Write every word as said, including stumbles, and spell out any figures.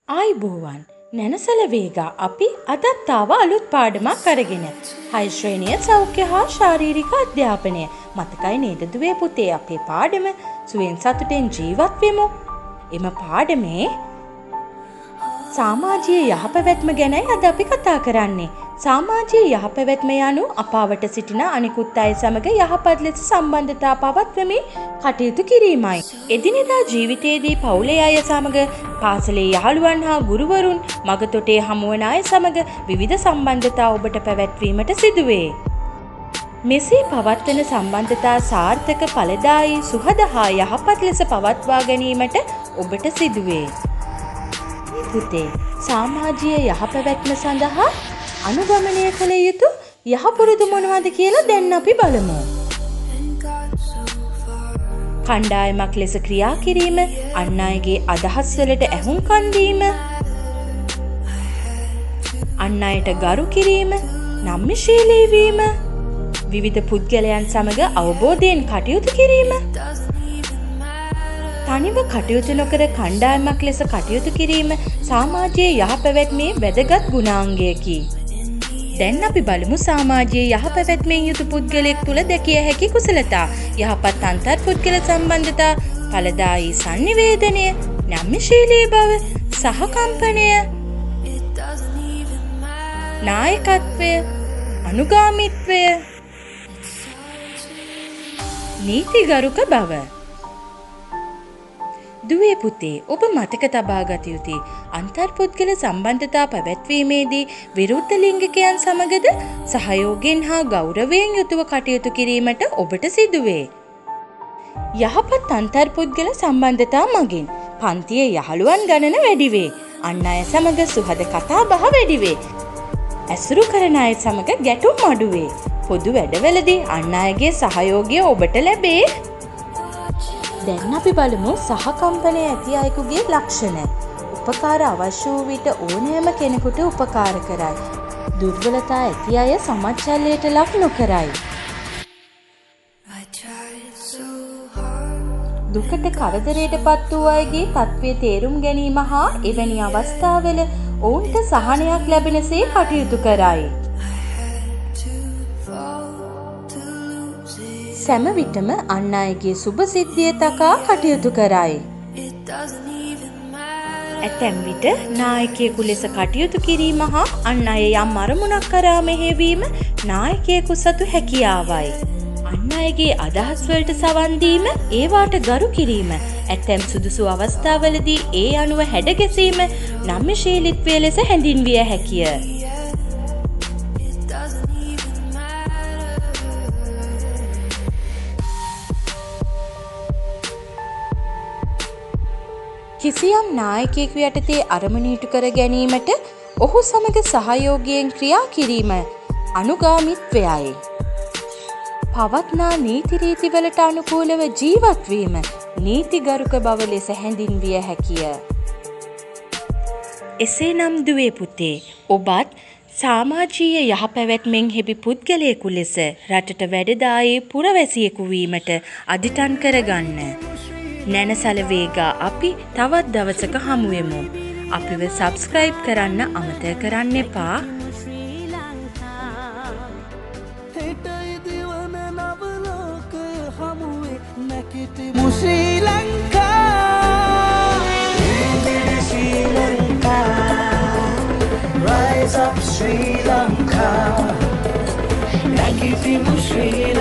ආයිබෝවන් නැනසල වේගා අපි අදත් ආව අලුත් පාඩමක් අරගෙන හය ශ්‍රේණිය සෞඛ්‍ය හා ශාරීරික අධ්‍යාපනය මතකයි නේද දුවේ පුතේ අපේ පාඩම සුවෙන් සතුටෙන් ජීවත් වෙමු. එම පාඩමේ සමාජීය යහපැවැත්ම ගැනයි අද අපි කතා කරන්නේ. සමාජීය යහපැවැත්ම යනු අපාවට සිටින අනිකුත් අය සමග යහපත් ලෙස සම්බන්ධතා පවත්වමින් කටයුතු කිරීමයි. එදිනෙදා ජීවිතයේදී පවුලේ අය සමග, පාසලේ යහළුවන් හා ගුරුවරුන්, මගතොටේ හමුවන අය සමග විවිධ සම්බන්ධතා ඔබට පැවැත්වීමට සිදුවේ. මෙසේ පවත්වන සම්බන්ධතා සාර්ථක, ඵලදායී, සුහද හා යහපත් ලෙස පවත්වා ගැනීමට ඔබට සිදුවේ. පුතේ, සමාජීය යහපැවැත්ම සඳහා අනුගමනය කළ යුතු යහපුරුදු මොනවද කියලා දැන් අපි බලමු. කණ්ඩායමක් ලෙස ක්‍රියා කිරීම, අන් අයගේ අදහස් වලට ඇහුම්කන් දීම, අන් අයට ගරු කිරීම, නම්‍යශීලී වීම, විවිධ පුද්ගලයන් සමග අවබෝධයෙන් කටයුතු කිරීම, තනිව කටයුතු නොකර කණ්ඩායමක් ලෙස කටයුතු කිරීම සමාජීය යහපැවැත්මේ වැදගත් ගුණාංගයකි. දැන් අපි බලමු සමාජීය යහපැවැත්මෙන් යුතු පුද්ගලයෙක් තුළ දැකිය හැකි කුසලතා. යහපත් අන්තර්පුද්ගල සම්බන්ධතා, ඵලදායී සංනිවේදනය, නම්‍යශීලී බව, සහකම්පනය, නායකත්වය, අනුගාමීත්වය, නීතිගරුක බව. දුවේ පුතේ, ඔබ මතක තබා ගත යුතුයි අන්තර්පුද්ගල සම්බන්ධතා පැවැත්වීමේදී විරුද්ධ ලිංගිකයන් සමගද සහයෝගයෙන් හා ගෞරවයෙන් යුතුව කටයුතු කිරීමට ඔබට සිදුවේ. යහපත් අන්තර්පුද්ගල සම්බන්ධතා මගින් පන්තියේ යහළුවන් ගණන වැඩි වේ. අන් අය සමග සුහද කතා බහ වැඩි වේ. ඇසුරු කරන අය සමග ගැටුම් අඩු වේ. පොදු වැඩවලදී අන් අයගේ සහයෝගය ඔබට ලැබේ. දැන් අපි බලමු සහකම්පනය ඇති අයෙකුගේ ලක්ෂණ. උපකාර අවශ්‍ය වූ විට ඕනෑම කෙනෙකුට උපකාර කරයි. දුර්වලතා ඇති අය සමච්චලයට ලක් නොකරයි. දුකට කරදරයට පත් වූ අයගේ තත්ත්වය තේරුම් ගැනීම හා එවැනි අවස්ථාවල ඔවුන්ට සහනයක් ලැබෙනසේ කටයුතු කරයි. සෑම විටම අන් අයගේ සුබ සිද්ධිය තකා කටයුතු කරයි. ඇතැම් විට නායකයෙකු ලෙස කටයුතු කිරීම හා අන් අය යම් අරමුණක් කරා මෙහෙවීම නායකයෙකු සතු හැකියාවයි. අන් අයගේ අදහස් වලට සවන් දීම, ඒවාට ගරු කිරීම, ඇතැම් සුදුසු අවස්ථාවලදී ඒ අනුව හැඩගැසීම නම්‍යශීලීත්වය ලෙස හැඳින්විය හැකිය. කිසියම් නායකයෙකු යටතේ අරමුණු ඉටු කර ගැනීමට ඔහු සමග සහයෝගයෙන් ක්‍රියා කිරීම අනුගාමීත්වයයි. පවත්නා නීති රීතිවලට අනුකූලව ජීවත් වීම නීතිගරුක බව ලෙස හැඳින්විය හැකිය. එසේනම් දුවේ පුතේ, ඔබත් සමාජීය යහපැවැත්මෙන් හෙබි පුද්ගලයෙකු ලෙස රටට වැඩදායී පුරවැසියෙකු වීමට අදිටන් කරගන්න. නැනසල වේගා අපි තවත් දවසක හමුවෙමු. අපිව සබ්ස්ක්‍රයිබ් කරන්න අමතක කරන්න එපා. ශ්‍රී ලංකා ශ්‍රී ලංකා rise up ශ්‍රී ලංකා නැගිටිමු ශ්‍රී